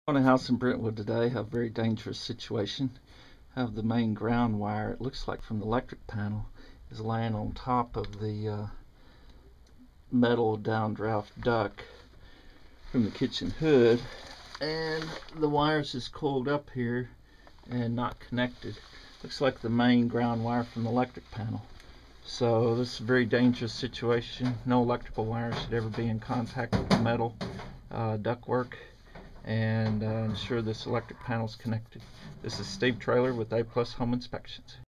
On a house in Brentwood today, a very dangerous situation. Have the main ground wire, it looks like from the electric panel, is laying on top of the metal downdraft duct from the kitchen hood, and the wires is coiled up here and not connected. Looks like the main ground wire from the electric panel. So this is a very dangerous situation. No electrical wire should ever be in contact with the metal ductwork, and ensure this electric panel is connected. This is Steve Traylor with A+ Home Inspections.